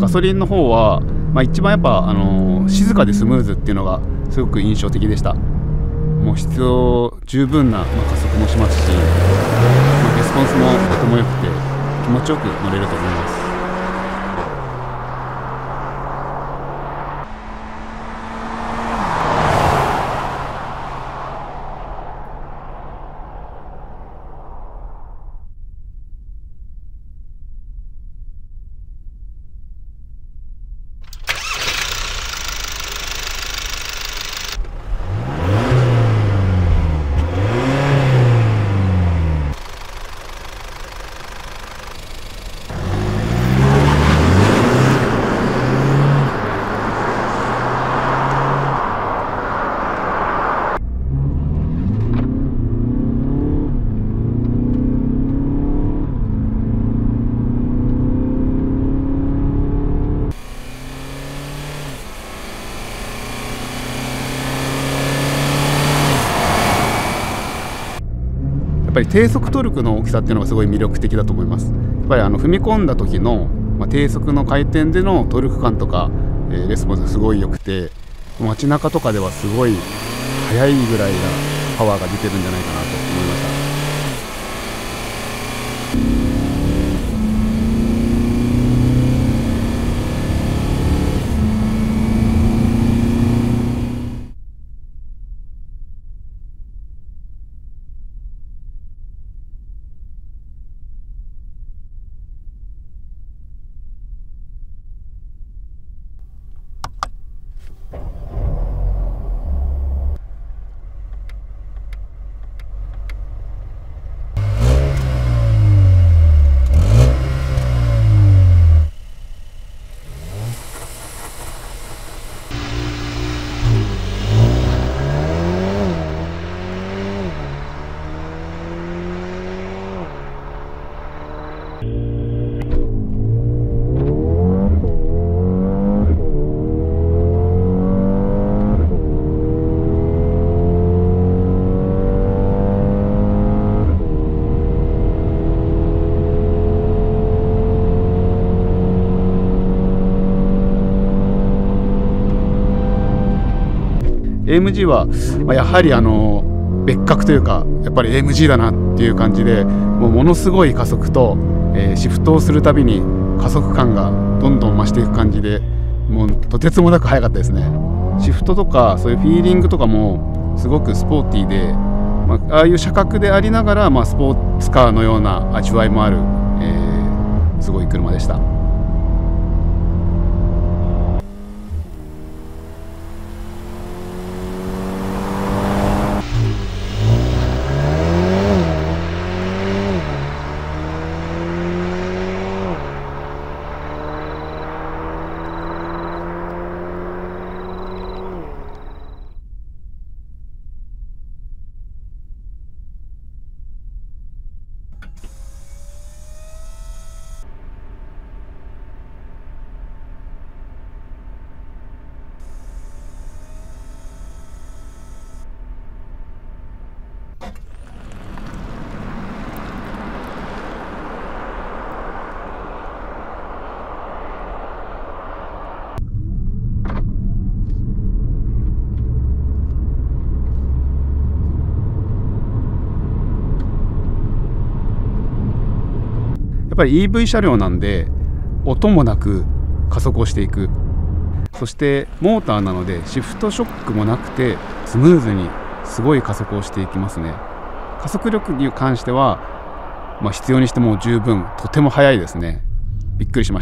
ガソリンの方は、一番やっぱ、静かでスムーズっていうのがすごく印象的でした。もう必要十分な、加速もしますし、レスポンスもとても良くて気持ちよく乗れると思います。やっぱり低速トルクの大きさっていうのがすごい魅力的だと思います。やっぱり踏み込んだ時の、低速の回転でのトルク感とか、レスポンスがすごい良くて、街中とかではすごい速いぐらいなパワーが出てるんじゃないかなと思いました。AMG は、やはり別格というか、やっぱり AMG だなっていう感じで、ものすごい加速と、シフトをするたびに加速感がどんどん増していく感じで、もうとてつもなく速かったですね。シフトとかそういうフィーリングとかもすごくスポーティーで、ああいう車格でありながら、スポーツカーのような味わいもある、すごい車でした。やっぱり EV 車両なんで音もなく加速をしていく、そしてモーターなのでシフトショックもなくてスムーズにすごい加速をしていきますね。加速力に関しては、必要にしても十分とても速いですね。びっくりしました。